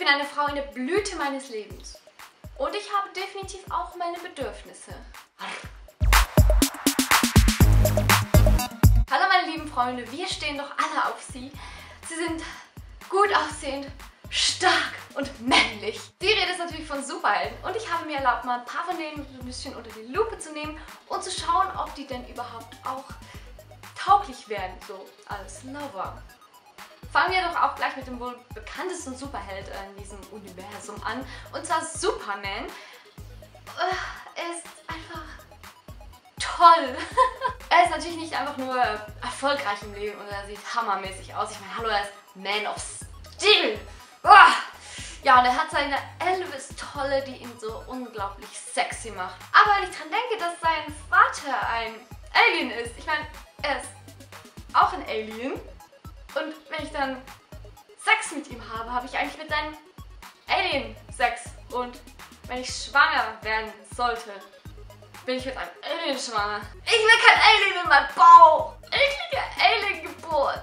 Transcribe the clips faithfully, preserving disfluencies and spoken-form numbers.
bin eine Frau in der Blüte meines Lebens. Und ich habe definitiv auch meine Bedürfnisse. Hallo meine lieben Freunde, wir stehen doch alle auf sie. Sie sind gut aussehend, stark und männlich. Die Rede ist natürlich von Superhelden und ich habe mir erlaubt, mal ein paar von denen ein bisschen unter die Lupe zu nehmen und zu schauen, ob die denn überhaupt auch tauglich werden, so als Lover. Fangen wir doch auch gleich mit dem wohl bekanntesten Superheld in diesem Universum an, und zwar Superman. Er ist einfach toll. Er ist natürlich nicht einfach nur erfolgreich im Leben und er sieht hammermäßig aus. Ich meine, hallo, er ist Man of Steel. Ja, und er hat seine Elvis-Tolle, die ihn so unglaublich sexy macht. Aber wenn ich dran denke, dass sein Vater ein Alien ist, ich meine, er ist auch ein Alien. Und wenn ich dann Sex mit ihm habe, habe ich eigentlich mit seinem Alien Sex. Und wenn ich schwanger werden sollte, bin ich mit einem Alien schwanger. Ich will kein Alien in meinem Bauch. Ich kriege Alien-Geburt.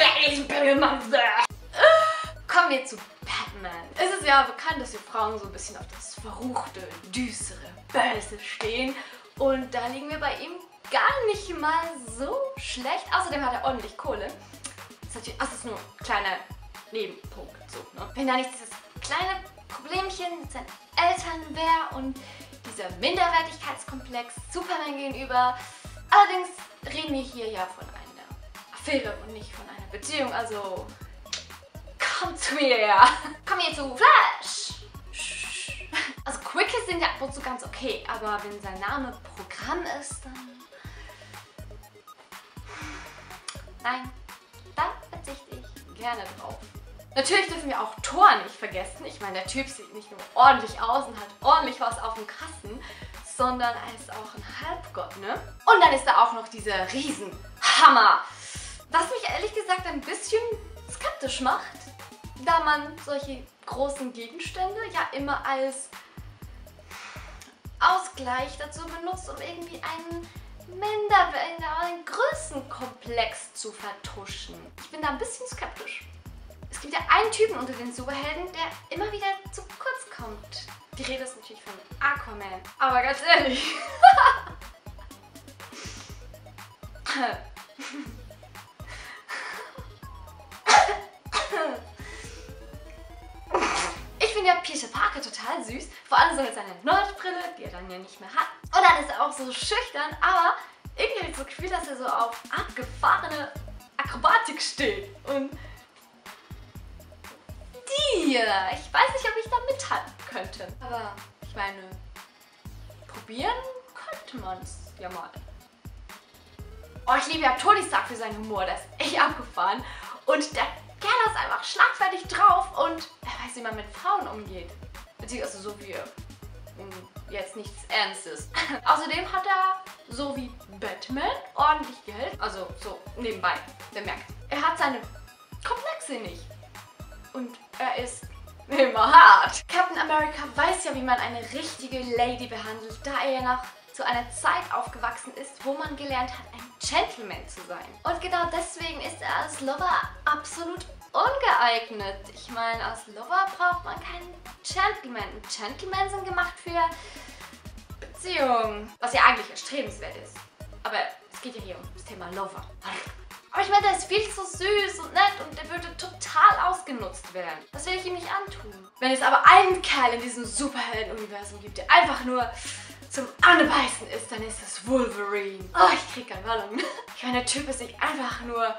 Kommen wir zu Batman. Es ist ja bekannt, dass wir Frauen so ein bisschen auf das Verruchte, Düstere, Böse stehen. Und da liegen wir bei ihm gar nicht mal so schlecht. Außerdem hat er ordentlich Kohle. Das ist, das ist nur ein kleiner Nebenpunkt. So, ne? Wenn da nicht dieses kleine Problemchen mit seinen Eltern wäre und dieser Minderwertigkeitskomplex Superman gegenüber. Allerdings reden wir hier ja von einer Affäre und nicht von einer Beziehung. Also kommt zu mir her. Kommen wir zu Flash. Also Quickies sind ja ab und zu ganz okay, aber wenn sein Name Programm ist, dann... Nein. Da verzichte ich gerne drauf. Natürlich dürfen wir auch Thor nicht vergessen. Ich meine, der Typ sieht nicht nur ordentlich aus und hat ordentlich was auf dem Kasten, sondern er ist auch ein Halbgott, ne? Und dann ist da auch noch dieser Riesenhammer, was mich ehrlich gesagt ein bisschen skeptisch macht, da man solche großen Gegenstände ja immer als Ausgleich dazu benutzt, um irgendwie einen Minderwert, einen Größenkomplex zu vertuschen. Ich bin da ein bisschen skeptisch. Es gibt ja einen Typen unter den Superhelden, der immer wieder zu kurz kommt. Die Rede ist natürlich von Aquaman. Aber ganz ehrlich. Ich finde ja Peter Parker total süß. Vor allem so mit seiner Nerdbrille, die er dann ja nicht mehr hat. Und dann ist er auch so schüchtern, aber irgendwie habe ich so das Gefühl, dass er so auf abgefahrene Akrobatik steht. Und die, ich weiß nicht, ob ich da mithalten könnte. Aber ich meine, probieren könnte man es ja mal. Oh, ich liebe ja Tony Stark für seinen Humor, der ist echt abgefahren. Und der Kerl ist einfach schlagfertig drauf und er weiß, wie man mit Frauen umgeht. Beziehungsweise so wie jetzt nichts Ernstes. Außerdem hat er, so wie Batman, ordentlich Geld. Also so nebenbei, bemerkt. Er hat seine Komplexe nicht. Und er ist immer hart. Captain America weiß ja, wie man eine richtige Lady behandelt, da er ja noch zu einer Zeit aufgewachsen ist, wo man gelernt hat, ein Gentleman zu sein. Und genau deswegen ist er als Lover absolut ungeeignet. Ich meine, als Lover braucht man keinen Gentleman. Gentlemen sind gemacht für Beziehungen, was ja eigentlich erstrebenswert ist. Aber es geht ja hier um das Thema Lover. Aber ich meine, der ist viel zu süß und nett und der würde total ausgenutzt werden. Das will ich ihm nicht antun. Wenn es aber einen Kerl in diesem Superhelden-Universum gibt, der einfach nur zum Anbeißen ist, dann ist es Wolverine. Oh, ich krieg keinen Ballon. Ich meine, der Typ ist nicht einfach nur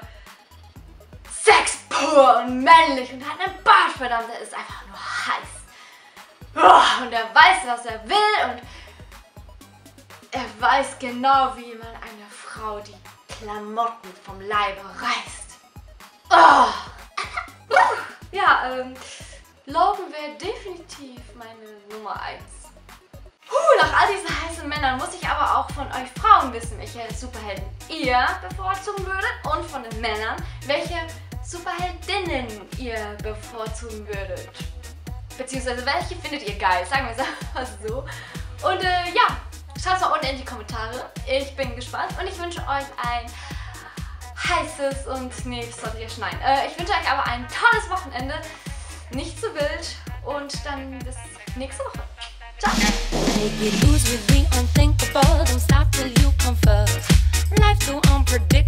Sex pur und männlich und hat einen Bart, verdammt, der ist einfach nur heiß. Oh, und er weiß, was er will und er weiß genau, wie man einer Frau die Klamotten vom Leibe reißt. Oh. Ja, ähm, Logan wäre definitiv meine Nummer eins. Puh, nach all diesen heißen Männern muss ich aber auch von euch Frauen wissen, welche Superhelden ihr bevorzugen würdet und von den Männern, welche Superheldinnen ihr bevorzugen würdet. Beziehungsweise welche findet ihr geil, sagen wir es einfach so. Und äh, ja, schreibt es mal unten in die Kommentare. Ich bin gespannt und ich wünsche euch ein heißes und nee, das sollte ja schneien. Äh, ich wünsche euch aber ein tolles Wochenende, nicht zu wild und dann bis nächste Woche. Ciao! Take it loose with the unthinkable. Don't stop till you come first. Life so unpredictable.